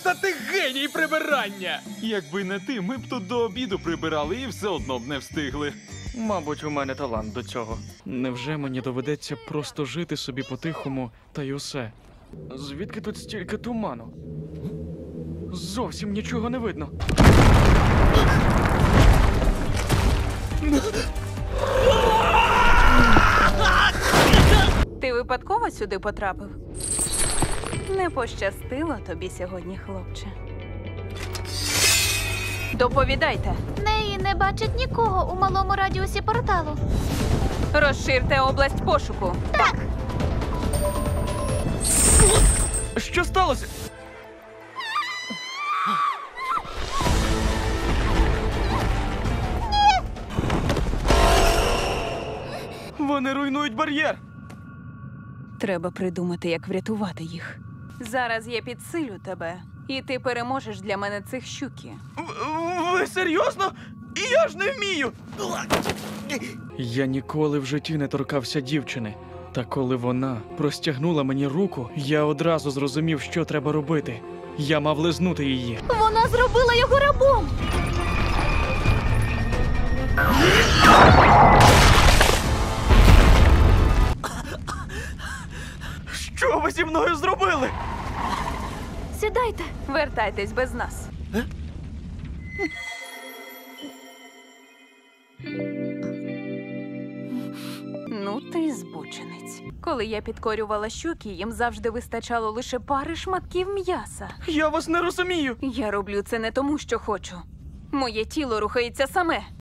Та ти геній прибирання! Якби не ти, ми б тут до обіду прибирали і все одно б не встигли. Мабуть, у мене талант до цього. Невже мені доведеться просто жити собі по-тихому, та й усе? Звідки тут стільки туману? Зовсім нічого не видно. Ти випадково сюди потрапив? Не пощастило тобі сьогодні, хлопче. Доповідайте. Неї не бачить нікого у малому радіусі порталу. Розширте область пошуку. Так, Що сталося? Вони руйнують бар'єр. Треба придумати, як врятувати їх. Зараз я підсилю тебе, і ти переможеш для мене цих щуки. Ви серйозно? І я ж не вмію! Я ніколи в житті не торкався дівчини. Та коли вона простягнула мені руку, я одразу зрозумів, що треба робити. Я мав лизнути її. вона зробила його рабом. Що ви зі мною зробили? Сідайте. Вертайтесь без нас. Ну ти збочинець. Коли я підкорювала щуки, їм завжди вистачало лише пари шматків м'яса. Я вас не розумію. Я роблю це не тому, що хочу. Моє тіло рухається саме.